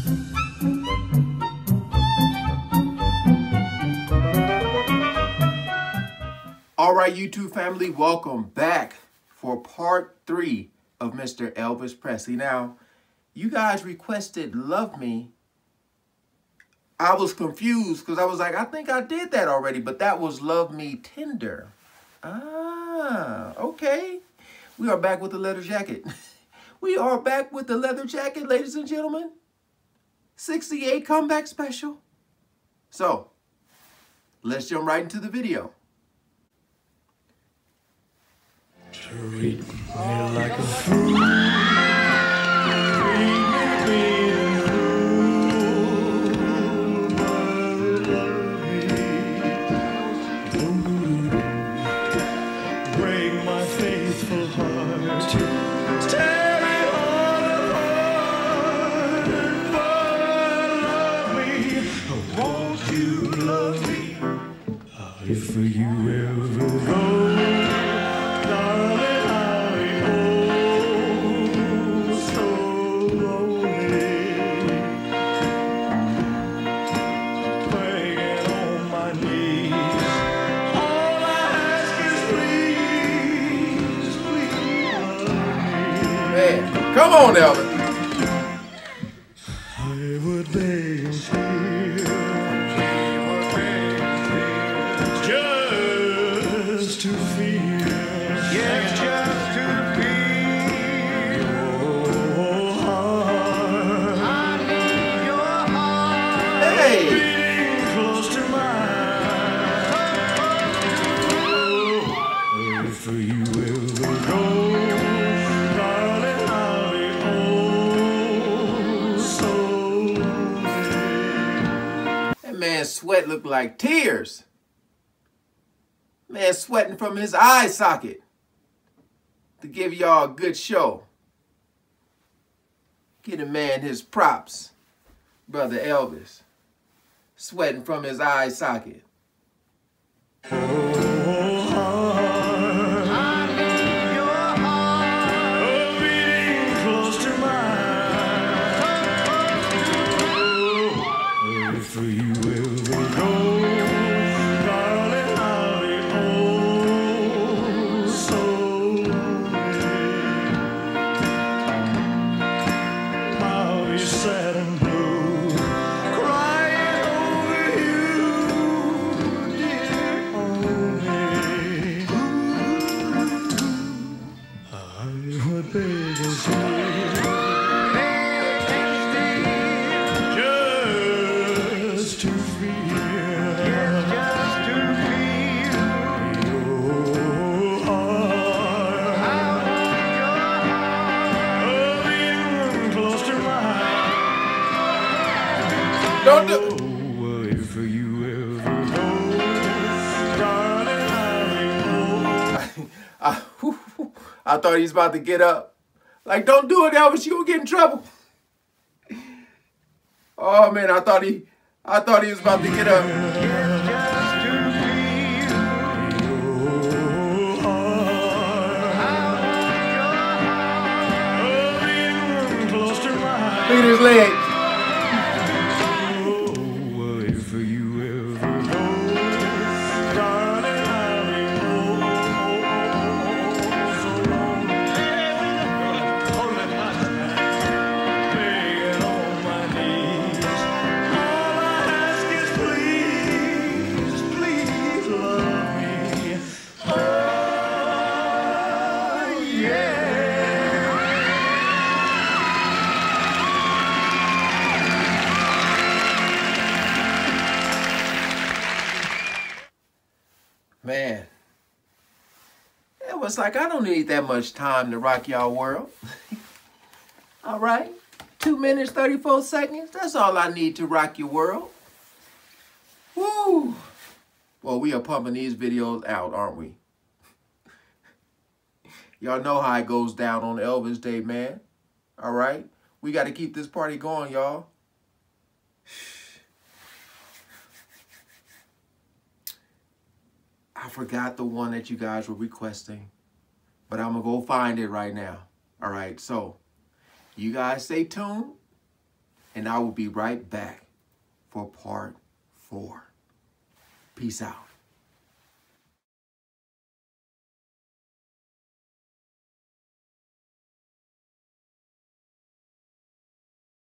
All right, YouTube family, welcome back for part 3 of Mr. Elvis Presley. Now, you guys requested Love Me. I was confused because I was like, I think I did that already, but that was Love Me Tender. Ah, okay. We are back with the leather jacket. We are back with the leather jacket, ladies and gentlemen. 68 comeback special. So, let's jump right into the video. Treat me like a fool. Treat me break my faithful heart. Tear it all apart. But love me. Won't you love me? If you ever go, come on, Elvis. I would beg and plead, just to feel, yes, just to feel your heart. I need your heart, hey, beating close to mine. If you ever go, sweat looked like tears. Man sweating from his eye socket to give y'all a good show. Get a man his props, Brother Elvis. Sweating from his eye socket. Sad and blue, crying over you, dear only. I would beg and plead, just to feel, just to feel your heart. I want your heart, being close to mine. Don't do if you ever go, darling, I thought he was about to get up. Like, don't do it, Elvis. You gonna get in trouble. Oh man, I thought he was about to get up. Look at his legs. Man, it was like, I don't need that much time to rock y'all world. All right, 2 minutes, 34 seconds. That's all I need to rock your world. Woo! Well, we are pumping these videos out, aren't we? Y'all know how it goes down on Elvis Day, man. All right, we got to keep this party going, y'all. I forgot the one that you guys were requesting, but I'm going to go find it right now. All right, so you guys stay tuned. and I will be right back for part 4. Peace out.